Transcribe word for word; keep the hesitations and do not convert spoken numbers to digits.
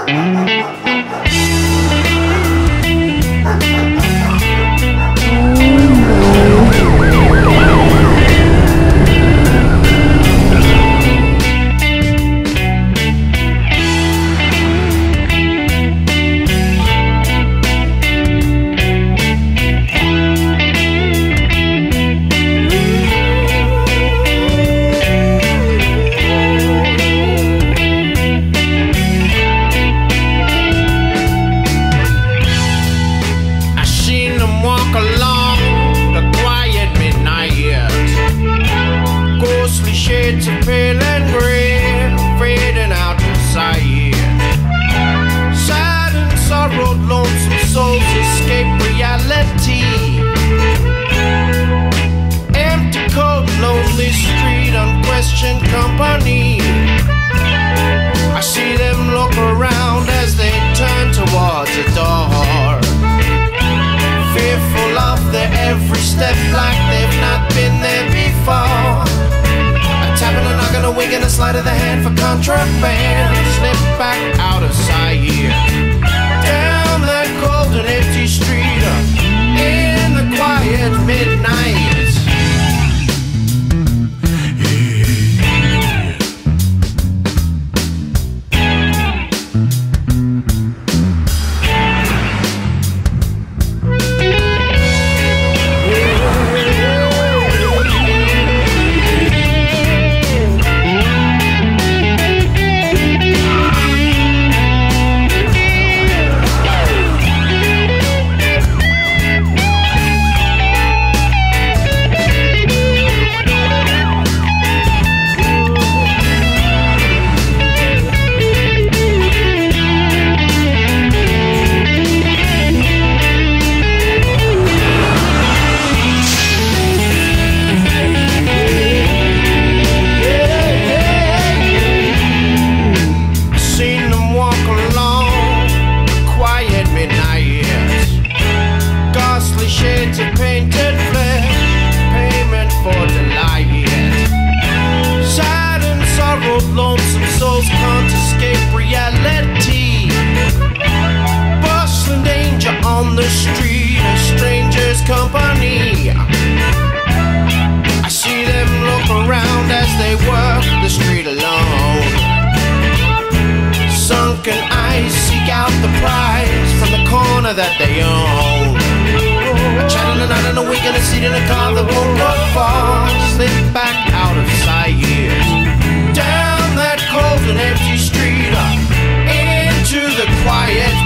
Company. I see them look around as they turn towards the door, fearful of their every step like they've not been there before. A tap and a knock and a wink and a slide of the hand for contraband. Slip back out of sight down that cold and empty street in the quiet midnight. Lonesome souls can't escape reality. Bustling danger on the street, a stranger's company. I see them look around as they work the street alone. Sunken eyes seek out the prize from the corner that they own. A chat in the night and a wink and a seat in a car that won't go far. Slip back out of sight down that cold and empty street into the quiet